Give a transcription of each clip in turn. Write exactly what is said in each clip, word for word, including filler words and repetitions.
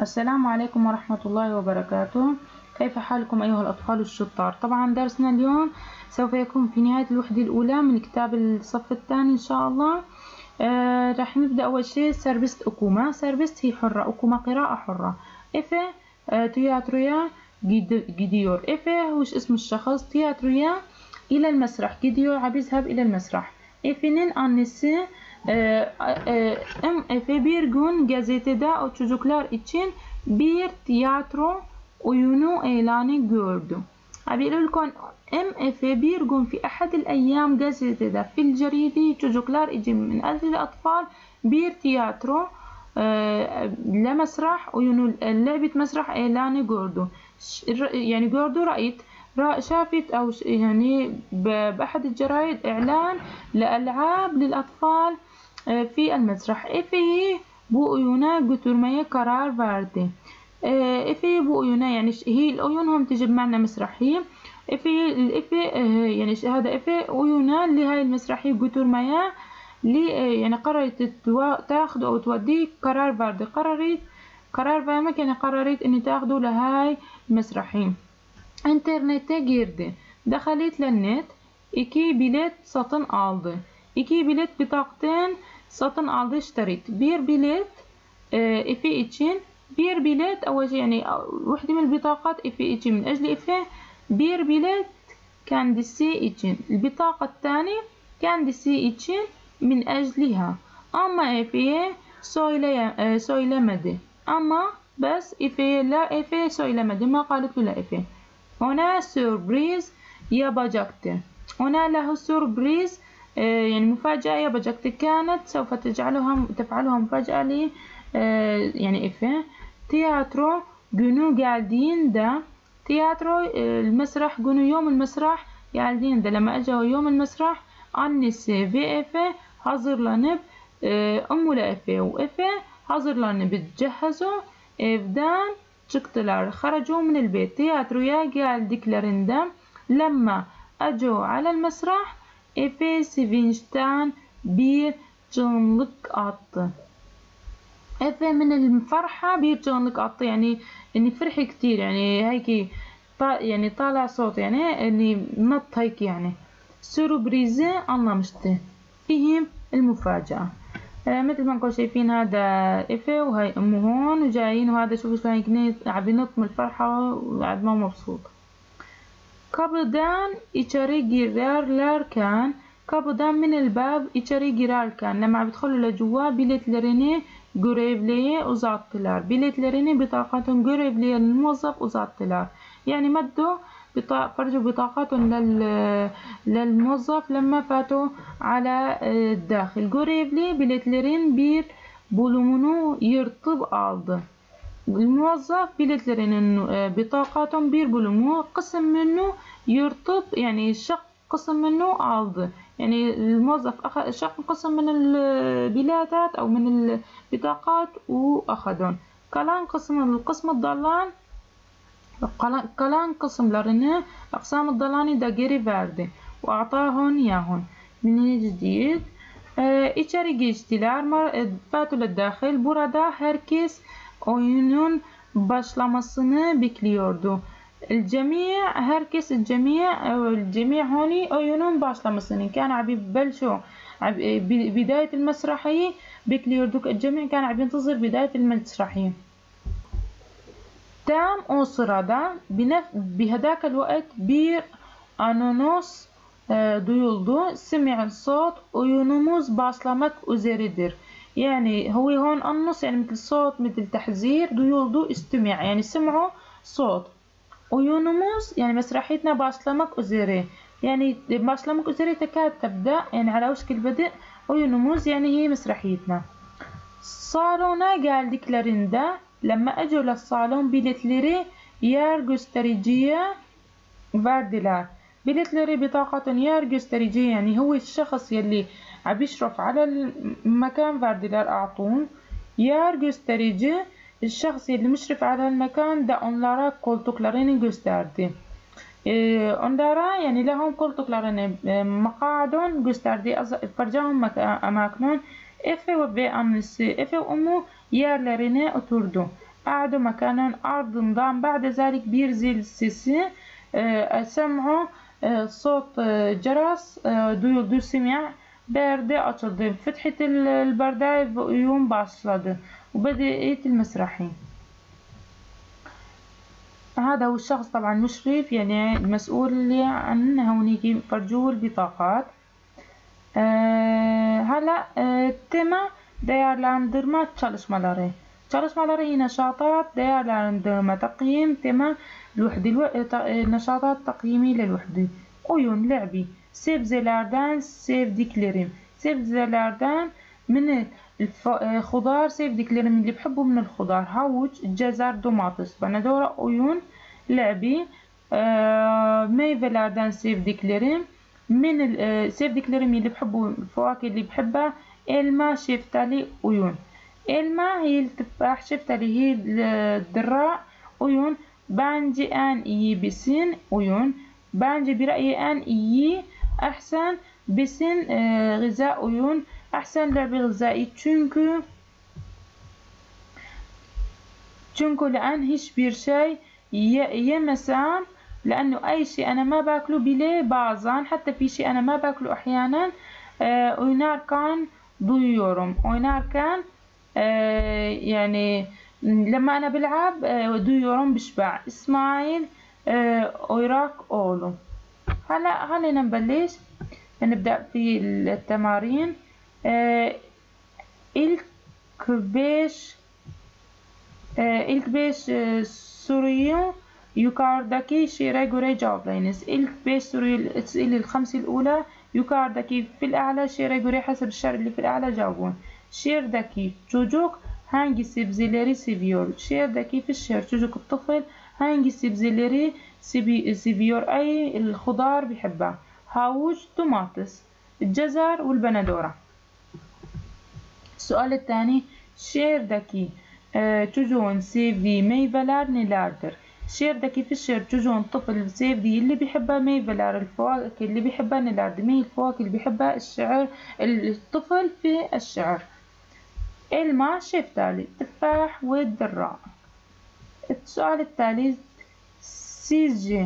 السلام عليكم ورحمة الله وبركاته. كيف حالكم أيها الأطفال الشطار؟ طبعا درسنا اليوم سوف يكون في نهاية الوحدة الأولى من كتاب الصف الثاني إن شاء الله. آه راح نبدأ أول شيء سيربست أكوما. سيربست هي حرة، أكوما قراءة حرة. إفه آه تياترويا جيديور. إفه هوش اسم الشخص، تياترويا إلى المسرح، جيديور عم يذهب إلى المسرح. İfe'nin annesi e, e, Efe bir gün gazetede o çocuklar için bir tiyatro oyunu ilanı gördü. بيقول لكم ام Efe bir gün في أحد الأيام gazetede في الجريدة çocuklar için من أجل الأطفال bir tiyatro لمسرح oyunu لعبة مسرح إعلاني gördü. يعني gördü رأيت شافت أو يعني بأحد الجرايد إعلان لألعاب للأطفال في المسرح. إفي bu oyuna götürmeye karar verdi. إفي bu oyuna يعني هي الأoyun هم تجي بمعنى مسرحية. إفي الإفي يعني هذا إفي oyuna لهاي المسرحية götürmeye لي يعني قررت تاخده أو توديه قرار verdi. قررت قرار vermek يعني قررت إني تاخده لهاي المسرحية. İnternete girdi. دخلت للنت. İki bilet satın aldı. İki bilet bıtaktan satın aldı. اشتريت. Bir bilet إفي için. Bir bilet أول شيء يعني وحدة من البطاقات إفي için من أجل إفي. Bir bilet kendisi için. البطاقة الثانية kendisi için من أجلها. Ama إفي'ye söyle söylemedi. Ama بس إفي'ye لا إفي söylemedi. ما قالت له لا إفي. Ona sürpriz yapacaktı. Ona له سوربريز يعني مفاجأة yapacaktı. كانت سوف تجعلها تفعلها مفاجأة لي يعني إفه. تياترو günü geldiğinde tiyatro المسرح günü يوم المسرح geldiğinde لما أجا يوم المسرح annesi ve Efe hazırlanıp أمه لإفه وإفه hazırlanıp تجهزوا evden çıktılar. خرجوا من البيت. Tiyatroya geldiklerinde لما أجوا على المسرح Efe sevinçten bir çığlık attı. Efe من الفرحة bir çığlık attı. يعني إني فرح كتير يعني هيك يعني طالع صوت يعني إني نط هيك يعني. سوربريزة anlamıştı. فهم المفاجأة. مثل ما نكون شايفين هذا إفي وهي أمه هون وجايين وهذا شوفوا شلون هيك عم ينط من الفرحة وقاعد ما مبسوط. Kapıdan içeri girerlerken kapıdan من الباب içeri girerken لما بيدخلوا لجوا biletlerini görevliye uzattılar. Biletlerini بطاقتهم görevliye الموظف uzattılar. يعني مدوا فرجوا بطاقتهم للموظف لما فاتوا على الداخل. Görevli biletlerin bir bölümünü yırtıp aldı. الموظف biletlerinin بطاقتهم bir bölümü قسم منه يرطب يعني شق قسم منه aldı. يعني الموظف أخذ شق قسم من البلاتات أو من البطاقات وأخذهم. kalan kısmı القسم الضلان kalan kısımlarını أقسام الضلاني da geri verdi. وأعطاهن ياهن. من جديد içeri geçtiler. فاتوا للداخل. Burada herkes oyunun başlamasını bekliyordu. الجميع herkes الجميع الجميع هوني oyunun başlamasını كان عم يبلشوا بداية المسرحية bekliyorduk. الجميع كان عم ينتظر بداية المسرحية. tam o sırada بهداك الوقت bir anons e, duyuldu. سمع الصوت oyunumuz başlamak üzeredir. يعني هو هون أنص يعني مثل صوت مثل تحذير duyuldu. استمع يعني سمعوا صوت. oyunumuz يعني مسرحيتنا başlamak üzere. يعني başlamak üzere تكاد تبدأ يعني على وشك البدء. oyunumuz يعني هي مسرحيتنا. salona geldiklerinde لما أجوا للصالون biletleri yer göstericiye verdiler. biletleri بطاقة yer göstericiye يعني هو الشخص يلي عم يشرف على المكان verdiler أعطون. yer gösterici الشخص اللي مشرف على المكان da onlara koltuklarını gösterdi. Ee, onlara yani لهم koltuklarını مقاعدهم gösterdi. فرجاهم أماكنهم. Efe ve annesi Efe ve ummu yerlerine oturdu. قعدوا مكانا أرض نظام. بعد ذلك بيرزل سيسي سمعوا صوت جرس duyuldu سمع perde açıldı. فتحت البرداية ويوم başladı وبدأت المسرحية. هذا هو الشخص طبعا مشرف يعني المسؤول اللي عن هونيك فرجوه البطاقات. Ee, hala e, tema değerlendirme çalışmaları. Çalışmaları yine نشاطات değerlendirme takvim tema الوحدة نشاطات تقييمي للوحدة. Oyun لعبي sebzelerden sevdiklerim sebzelerden من الخضار sevdiklerim اللي بحبه من الخضار havuç جزر domates. Bana oyun لعبي meyvelerden sevdiklerim من sevdiklerim اللي بحبه الفواكه اللي بحبها elma şeftali oyun. elma هي التفاح şeftali هي الدراء oyun. bence en iyi besin oyun. bence برأيي en iyi أحسن besin غذاء oyun. أحسن لعبة غذائي çünkü çünkü لأن hiçbir şey yemesem لأنه أي شيء أنا ما باكله bile bazen حتى في شيء أنا ما باكله أحيانا oynarken duyuyorum. oynarken يعني لما أنا بلعب duyuyorum بشبع. إسماعيل أوراق أولو. هلا خلينا نبلش نبدأ في التمارين. İlk beş ilk beş soruyu yukarıdaki şiire göre cevaplayınız. İlk beş soruyu الأسئلة الخمسة الأولى yukarıdaki في الأعلى şiire göre حسب الشعر اللي في الأعلى جاوبون. şiirdeki çocuk hangi sebzeleri seviyor? şiirdeki في الشعر çocuk الطفل hangi sebzeleri seviyor? أي الخضار بحبها. havuç domates الجزر والبندورة. السؤال الثاني şiirdeki çocuğun sevdiği meyveler nelerdir? şiirdeki في الشعر çocuğun طفل sevdiği اللي بيحبها meyveler الفواكه اللي بيحبها nelerdir? ما هي الفواكه اللي بيحبها الشعر الطفل في الشعر؟ elma şeftali تفاح والدراء. السؤال الثالث sizce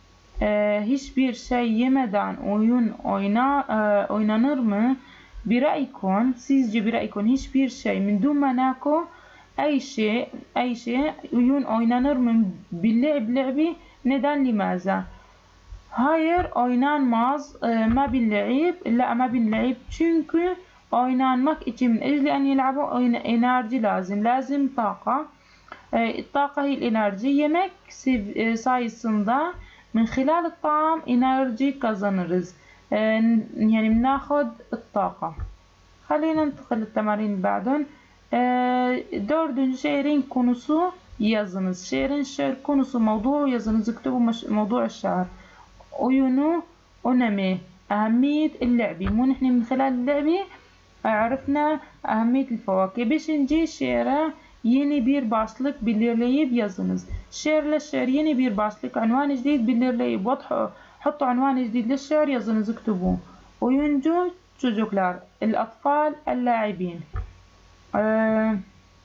hiçbir şey yemeden oyun oyna, oynanır mı? برأيكم sizce برأيكم hiçbir şey من دون ما ناكل أي شيء أي شيء oyun oynanır mı باللعب لعبة neden لماذا؟ hayır oynanmaz ما باللعب لا ما باللعب çünkü oynanmak için من أجل أن يلعبوا enerji lazım lazım طاقة. الطاقة هي الإنرجي. yemek sayesinde من خلال الطعام enerji kazanırız يعني بناخد الطاقة. خلينا ننتقل للتمارين اللي بعدهم. dördüncü şiirin konusu yazınız. şiirin şiir konusu موضوع yazınız. اكتبوا موضوع الشعر. oyunu önemi أهمية اللعبة. مو نحن من خلال اللعبة عرفنا أهمية الفواكه. beşinci şiire yeni bir başlık belirleyip yazınız. şiirle şiir yeni bir başlık عنوان جديد belirleyip وضحوا حطوا عنوان جديد للشعر yazınız اكتبوه. oyuncu çocuklar الأطفال اللاعبين. Ee,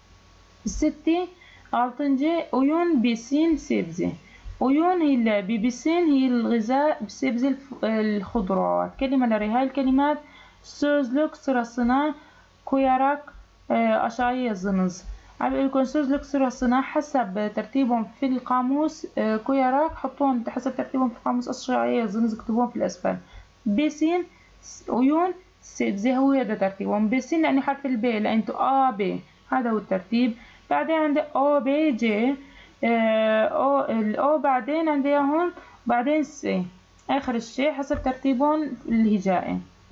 ستة altıncı oyun besin sebze. oyun هي besin هي الغذاء بسبز الخضروات. kelimeleri هاي الكلمات sözlük sırasına koyarak e, aşağıya yazınız. عم sözlük sırasına حسب ترتيبهم في القاموس koyarak حطوهم حسب ترتيبهم في القاموس الشرعية yazınız اكتبوهم في الأسفل. besin oyun sebze هو هذا ترتيبهم. besin لأن حرف الب لأنتو A B هذا هو الترتيب. بعدين عندي O B J O الأو بعدين عندي هون بعدين C آخر الشيء حسب ترتيبهم الهجائي.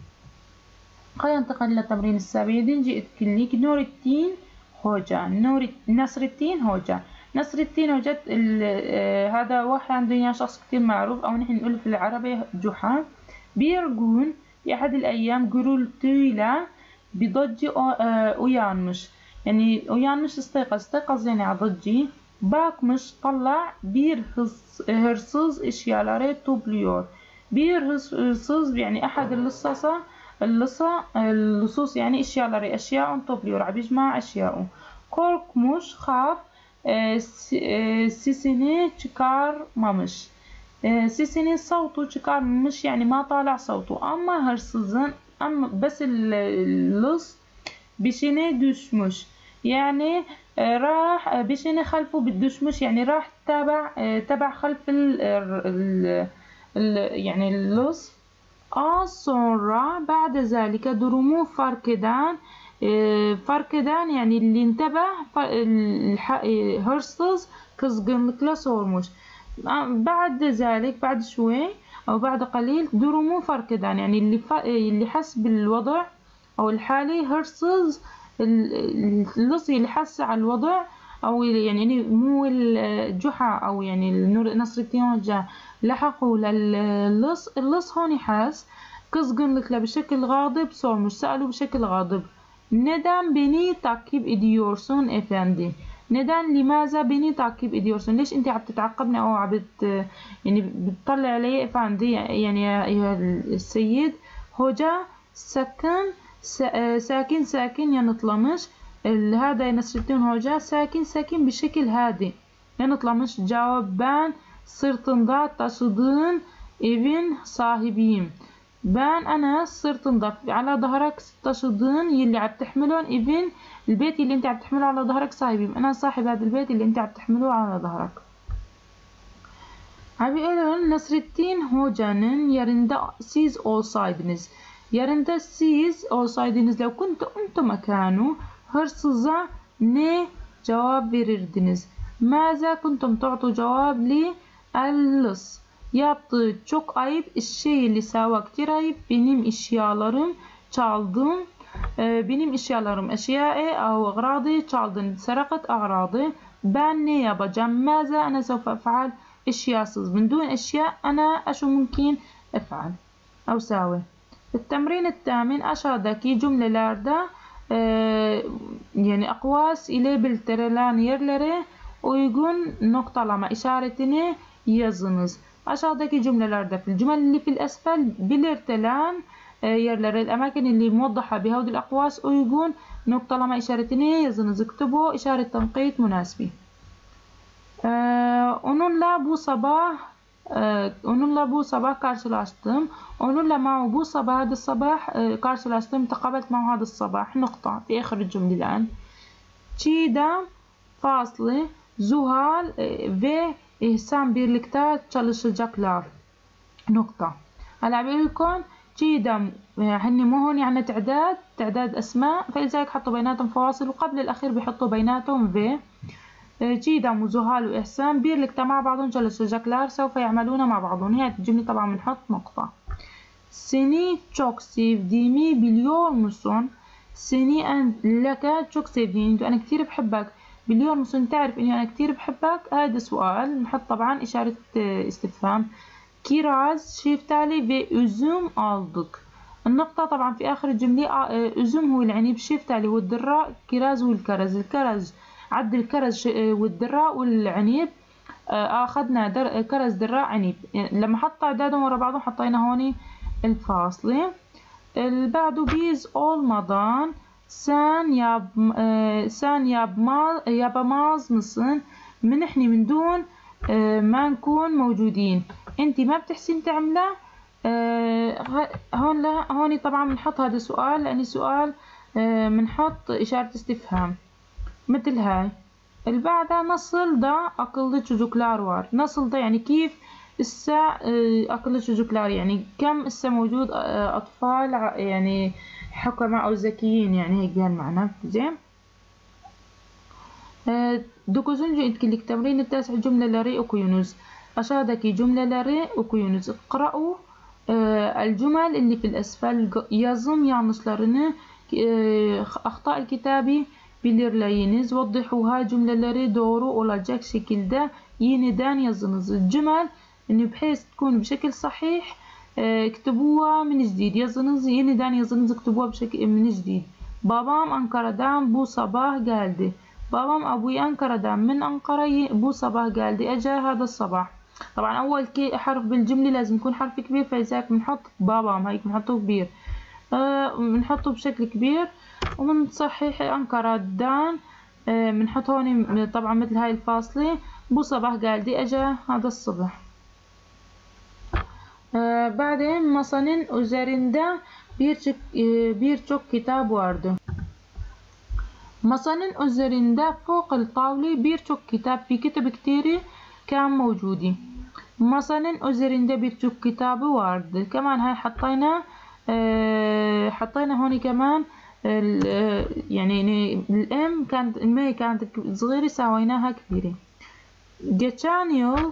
خلينا ننتقل للتمرين السابع. نجي كليك نور الدين هوجة نور نصر الدين هوجة نصر الدين هوجة هذا واحد عندنا شخص كتير معروف أو نحن نقول في العربي جحا. بيرجون في أحد الأيام gürültüyle بضجة uyanmış يعني uyanmış استيقظ استيقظ يعني عضجي. bakmış طلع bir hırsız eşyaları topluyor. bir hırsız يعني أحد اللصاصة اللصة اللصوص يعني eşyaları eşya topluyor عم يجمع أشياءه. korkmuş خاف sesini çıkarmamış. sesini صوته çıkarmamış يعني ما طالع صوته. Ama hırsızın ama بس اللص بشني düşmüş. يعني راح بشني خلفه بدشمش يعني راح تابع تبع خلف ال ال ال يعني اللص. Az sonra بعد ذلك durumu fark eden fark eden yani اللي انتبه hırsız kızgınlıkla sormuş. بعد ذلك بعد شوي أو بعد قليل durumu fark eden يعني اللي اللي حس بالوضع أو الحالي hırsız اللص اللي حس على الوضع أو يعني مو الجحا أو يعني نصر الدين لحقوا للص. اللص هون حاس kızgınlıkla بشكل غاضب sormuş سألوا بشكل غاضب neden beni takip ediyorsun efendi. neden لماذا beni takip ediyorsun. ليش انت عم تتعقبني او عم بت يعني بتطلع علي efendi يعني يا ايها السيد. hoca sakın ساكن ساكن yanıtlamış. هذا Nasrettin Hoca sakin sakin بشكل هادي yanıtlamış. Cevap ben sırtında taşıdığın evin sahibiyim. Ben ana sırtında على ظهرك taşıdığın يلي عم تحملون evin البيت اللي انت عم تحمله على ظهرك صاحبيم. انا صاحب هذا البيت اللي انت عم تحمله على ظهرك. عم بيقولون Nasrettin Hoca'nın yerinde siz olsaydınız. Yerinde siz olsaydınız لو كنتوا انتم مكانه hırsıza ne cevap verirdiniz. ماذا كنتم تعطوا جواب للص. Yaptığı çok ayıp الشيء اللي سواه كتير ayıp. Benim eşyalarım çaldım. Benim eşyalarım eşyائي أو أغراضي çaldın. سرقت أغراضي. Ben ne yapacağım. ماذا أنا سوف أفعل eşyasız. من دون أشياء أنا أشو ممكن أفعل أو ساوي. التمرين الثامن aşağıdaki cümlelerde e, yani akvas ile belirtilen yerlere uygun noktalama işaretini yazınız. Aşağıdaki cümlelerde في الجمل اللي في الأسفل belirtilen e, yerlere الأماكن اللي موضحة بهذه الأقواس uygun noktalama işaretini yazınız. اكتبوا işaret تنقيط مناسبة. E, onunla bu sabah e, onunla bu sabah karşılaştım. onunla معه bu sabah هذا الصباح e, karşılaştım. تقابلت معه هذا الصباح. نقطة في آخر الجملة الآن. Çiğdem faslı Zuhal e, ve İhsan birlikte çalışacaklar. نقطة. هلا عم بقول لكم جيدا هن مو هون يعني تعداد تعداد أسماء فلذلك حطوا بيناتهم فواصل وقبل الأخير بيحطوا بيناتهم في. جيدا وزهال وإحسان birlikte مع بعضهم çalışacaklar سوف يعملون مع بعضهم. نهاية الجملة طبعا بنحط نقطة. Seni çok sevdiğimi biliyor musun? Seni أن لك çok sevdiğini أنا كتير بحبك. biliyor musun تعرف إني أنا كتير بحبك. هذا سؤال نحط طبعا إشارة استفهام. kiraz şeftali ve üzüm aldık. النقطة طبعا في آخر الجملة üzüm هو العنب شeftali والدراء kiraz والكرز. الكرز عد الكرز والدراء والعنب أخذنا در كرز دراء عنب. لما حط أعدادهم ورا بعضهم حطينا هون الفاصلة. اللي بعده biz olmadan sen yap sen yapma yapamaz mısın. من نحن من دون ما نكون موجودين. انت ما بتحسين تعمله. آه هون لا هون طبعا بنحط هذا السؤال لأن سؤال بنحط آه إشارة استفهام مثل هاي. اللي بعدها nasıl da akıllı çocuklar var. nasıl da يعني كيف إسا آه akıllı çocuklar يعني كم إسا موجود آه أطفال يعني حكماء أو ذكيين يعني هيك بهالمعنى. زين. آه dokuzuncu etkinlik تمرين التاسع cümleleri okuyunuz. aşağıdaki cümleleri okuyunuz. اقرأوا الجمل اللي في الأسفل. yazım yanlışlarını أخطاء الكتابة belirleyiniz. وضحوها cümleleri doğru olacak şekilde yeniden yazınız. الجمل إنه بحيث تكون بشكل صحيح اكتبوها من جديد. yazınız yeniden yazınız اكتبوها بشكل من جديد. babam Ankara'dan bu sabah geldi. babam أبوي أنكرa'dan من أنقرة bu sabah geldi. أجا هذا الصباح. طبعا أول حرف بالجملة لازم يكون حرف كبير فلذلك بنحط بابا هيك بنحطه كبير. آه بنحطه بشكل كبير وبنصحح أنقرة دان بنحط هون طبعا مثل هاي الفاصلة. بو صباح قال دي أجا هذا الصبح. آه بعدين masanın üzerinde birçok birçok kitap vardı. masanın üzerinde فوق الطاولة birçok kitap في كتب كتيرة كان موجودة. masanın üzerinde birçok kitabı vardı. كمان هاي حطينا آه حطينا هون كمان يعني الام كانت المي كانت صغيرة سويناها كبيرة. geçen yıl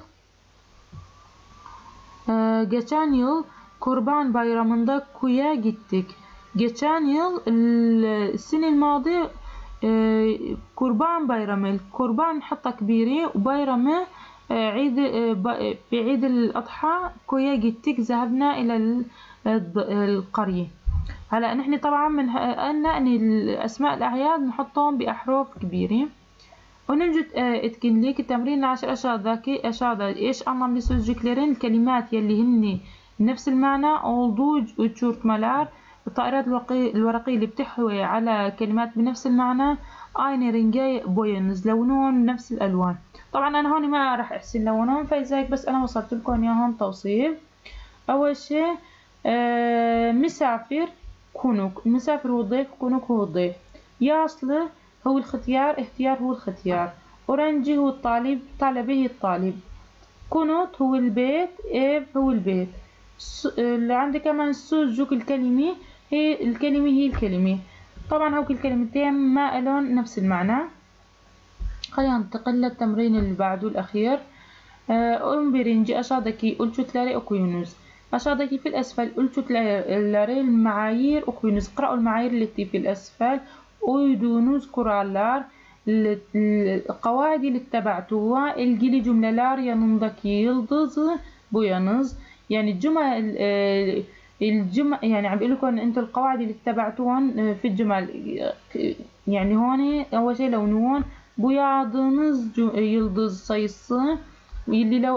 Ee, geçen yıl Kurban Bayramı'nda Ku'ya gittik. Geçen yıl السنة الماضية قربان بايرامي القربان حطة كبيرة وبايرامي عيد في عيد الأضحى كويا جيتك ذهبنا إلى القرية. هلا نحن طبعا من قلنا أن الأسماء الأعياد نحطهم بأحرف كبيرة. ونجد etkinlik التمرين عشر aşağıdaki aşağıda eş anlamlı sözcüklerin الكلمات يلي هن نفس المعنى olduğu uçurtmalar الطائرات الورقية اللي بتحوي على كلمات بنفس المعنى aynı رنجاي بوينز لونهم نفس الألوان. طبعا أنا هون ما راح أحسن لونهم فلذلك بس أنا وصلت لكم إياهم توصيف. أول شيء آه مسافر كونوك مسافر هو الضيف كونوك هو الضيف. ياصله هو الختيار اختيار هو الختيار. أورنجي هو الطالب طلبه الطالب. كونوت هو البيت إيف هو البيت. اللي عندي كمان سوزوك الكلمة هي الكلمة هي الكلمة. طبعا هوك الكلمتين ما إلون نفس المعنى. خلينا ننتقل للتمرين اللي بعده الأخير. أم برنجي أشادكي ألشتلاري أكوينوز. أشادكي في الأسفل ألشتلاري المعايير أكوينوز. اقرأوا المعايير التي في الأسفل. uydunuz kurallar, القواعد اللي اتبعتوها. الجيلي جملelار yanındaki yıldızı boyanız. يعني الجمل الجمل يعني عم بقول لكم انتم القواعد اللي اتبعتوهم في الجمل. يعني هون اول شيء لونون boyadığınız yıldız sayısı اللي لو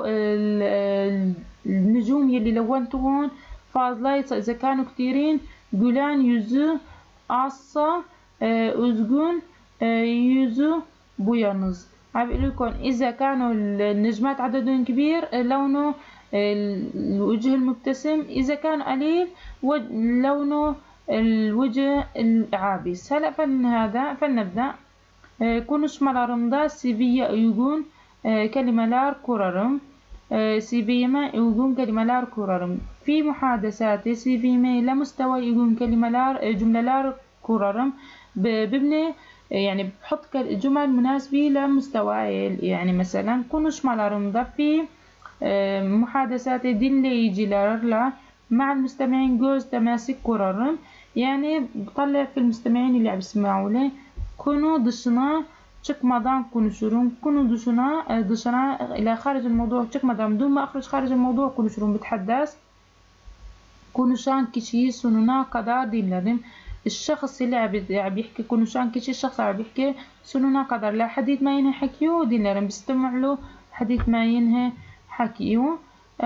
النجوم اللي لونتوهم fazla اذا كانوا كثيرين gülen yüzü azsa üzgün yüzü boyanız. عم بقول لكم إذا كانوا النجمات عددهم كبير لونه الوجه المبتسم. إذا كان قليل لونه الوجه العابس. هلا فن هذا فلنبدأ. Konuşmalarımda C V'ye uygun kelimeler kurarım. C V'me uygun kelimeler kurarım. في محادثاتي C V'me ile مستوى uygun kelimeler cümleler kurarım. ببني يعني بحط جمل مناسبة لمستواي. يعني مثلا konuşmalarımda في محادثاتي dinleyicilerle مع المستمعين göz teması kurarım. Yani بطلع في المستمعين اللي عم يسمعوا لي. konu dışına çıkmadan konuşurum. konu dışına dışına إلى خارج الموضوع çıkmadan بدون ما أخرج خارج الموضوع konuşurum. بتحدث. konuşan kişiyi sonuna kadar dinlerim. الشخص اللي عم بيحكي konuşan kişi الشخص عم بيحكي sonuna kadar لحديت ما ينهي حكيه dinlerim. بستمع له حديت ما ينهي حكيه.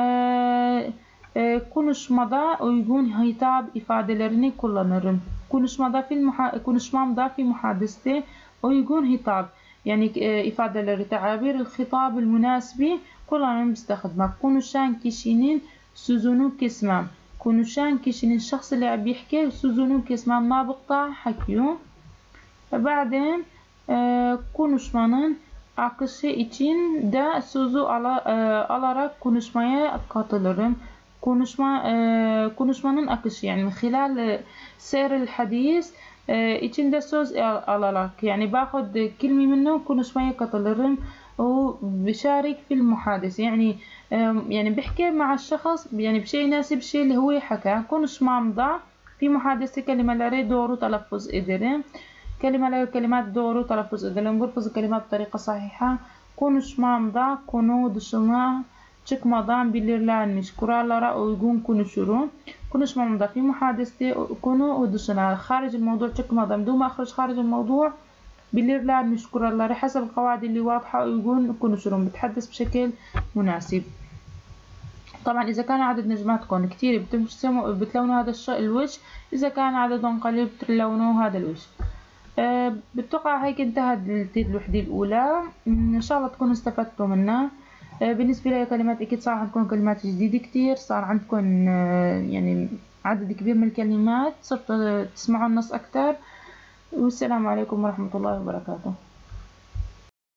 konuşmada uygun hitap ifadelerini kullanırım. konuşmada في المح... konuşmamda في محادثتي uygun hitap يعني ifadeleri تعابير الخطاب المناسبة kullanırım بستخدمها. konuşan kişinin sözünü kesmem. konuşan kişinin الشخص اللي عم يحكي sözünü kesmem ما بقطع حكيه. بعدين konuşmanın akışı için de sözü alarak konuşmaya katılırım. konuşma konuşmanın akışı yani من خلال سير الحديث içinde söz alarak يعني باخد كلمة منه konuşmaya katılırım. وبشارك في المحادثة يعني يعني بحكي مع الشخص يعني بشيء يناسب الشيء اللي هو حكاه. konuşmamda في محادثة kelimeleri doğru telaffuz ederim. kelimeleri kelimat doğru telaffuz ederim. برفظ kelimat بطريقة صحيحة. konuşmamda konu dışına çıkmadan belirlenmiş kurallara uygun konuşurum. konuşmamda في محادثة konu dışına خارج الموضوع çıkmadan بدون ما أخرج خارج الموضوع belirlenmiş kuralları حسب القواعد اللي واضحة ويكون konuşurum. بتحدث بشكل مناسب. طبعا إذا كان عدد نجماتكم كتير بتلونوا هذا الوجه. إذا كان عددهم قليل بتلونوا هذا الوجه. آه، بتوقع هيك انتهت الوحدة الأولى. إن شاء الله تكونوا استفدتوا منها. آه، بالنسبة لي كلمات أكيد صار عندكم كلمات جديدة كتير، صار عندكم آه، يعني عدد كبير من الكلمات، صرتوا تسمعوا النص أكتر. والسلام عليكم ورحمة الله وبركاته.